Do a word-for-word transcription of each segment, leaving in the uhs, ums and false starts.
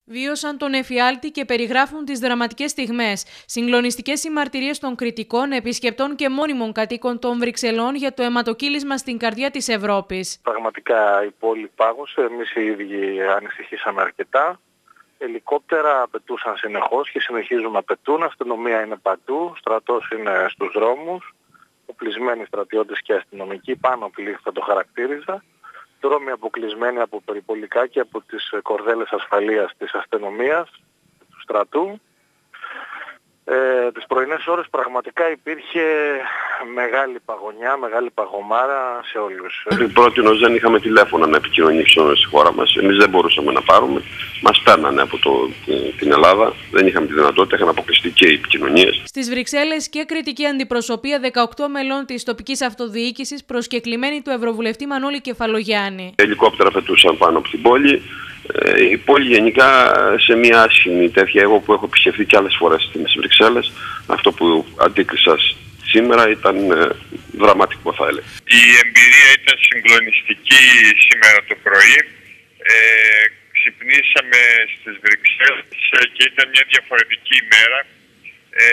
Βίωσαν τον εφιάλτη και περιγράφουν τις δραματικές στιγμές. Συγκλονιστικές οι μαρτυρίες των κριτικών, επισκεπτών και μόνιμων κατοίκων των Βρυξελών για το αιματοκύλισμα στην καρδιά της Ευρώπης. Πραγματικά η πόλη πάγωσε, εμείς οι ίδιοι ανησυχήσαμε αρκετά. Ελικόπτερα απαιτούσαν συνεχώς και συνεχίζουν να απαιτούν. Αστυνομία είναι παντού, στρατός είναι στους δρόμους, οπλισμένοι στρατιώτες και αστυνομικοί, πάνω πλήθη θα το χαρακτήριζα. Δρόμοι αποκλεισμένοι από περιπολικά και από τις κορδέλες ασφαλείας της αστυνομίας, του στρατού. Ε, τις πρωινές ώρες πραγματικά υπήρχε μεγάλη παγωνιά, μεγάλη παγωμάρα σε όλους. Πρότινος δεν είχαμε τηλέφωνα να επικοινωνήσουμε στη χώρα μας. Εμείς δεν μπορούσαμε να πάρουμε. Μας παίρνανε από το, την Ελλάδα. Δεν είχαμε τη δυνατότητα, είχαν αποκλειστεί και οι επικοινωνίες. Στις Βρυξέλλες και κριτική αντιπροσωπεία δεκαοκτώ μελών της τοπικής αυτοδιοίκησης, προσκεκλημένη του Ευρωβουλευτή Μανώλη Κεφαλογιάννη. Ελικόπτερα πετούσαν πάνω από την πόλη. Ε, η πόλη γενικά σε μια άσχημη τέτοια, εγώ που έχω επισκεφθεί και άλλες φορές στις Βρυξέλλες, αυτό που αντίκρισα σήμερα ήταν ε, δραματικό, θα έλεγα. Η εμπειρία ήταν συγκλονιστική σήμερα το πρωί. Ε, ξυπνήσαμε στις Βρυξέλλες και ήταν μια διαφορετική ημέρα ε,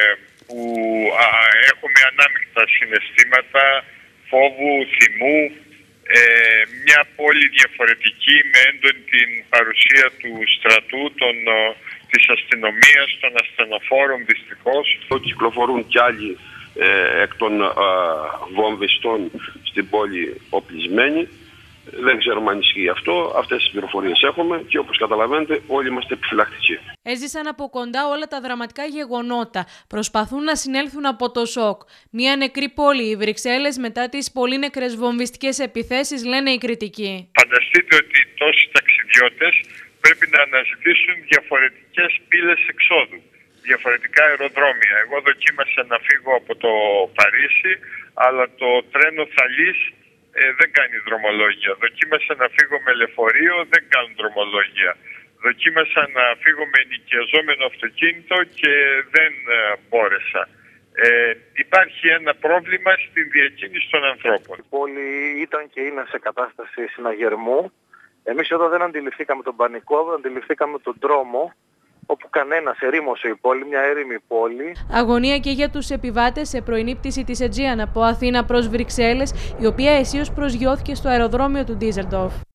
που α, έχουμε ανάμεικτα συναισθήματα φόβου, θυμού. Ε, μια πόλη διαφορετική με έντονη την παρουσία του στρατού, των, της αστυνομίας, των ασθενοφόρων δυστυχώς. Κυκλοφορούν κι άλλοι ε, εκ των ε, βομβιστών στην πόλη οπλισμένοι. Δεν ξέρουμε αν ισχύει αυτό, αυτές τις πληροφορίες έχουμε και όπως καταλαβαίνετε όλοι είμαστε επιφυλακτικοί. Έζησαν από κοντά όλα τα δραματικά γεγονότα. Προσπαθούν να συνέλθουν από το σοκ. Μια νεκρή πόλη, οι Βρυξέλλες, μετά τις πολύ νεκρές βομβιστικές επιθέσεις, λένε οι κριτικοί. Φανταστείτε ότι τόσοι ταξιδιώτες πρέπει να αναζητήσουν διαφορετικές πύλες εξόδου, διαφορετικά αεροδρόμια. Εγώ δοκίμασα να φύγω από το Παρίσι, αλλά το τρένο Θαλής Ε, δεν κάνει δρομολόγια. Δοκίμασα να φύγω με λεωφορείο, δεν κάνουν δρομολόγια. Δοκίμασα να φύγω με νοικιαζόμενο αυτοκίνητο και δεν ε, μπόρεσα. Ε, υπάρχει ένα πρόβλημα στην διακίνηση των ανθρώπων. Η πόλη ήταν και είναι σε κατάσταση συναγερμού. Εμείς εδώ δεν αντιληφθήκαμε τον πανικό, αντιληφθήκαμε τον δρόμο, όπου κανένας, ερήμωσε η πόλη, μια έρημη πόλη. Αγωνία και για τους επιβάτες σε πρωινή πτήση της Aegean από Αθήνα προς Βρυξέλλες, η οποία αισίως προσγειώθηκε στο αεροδρόμιο του Ντίζελντορφ.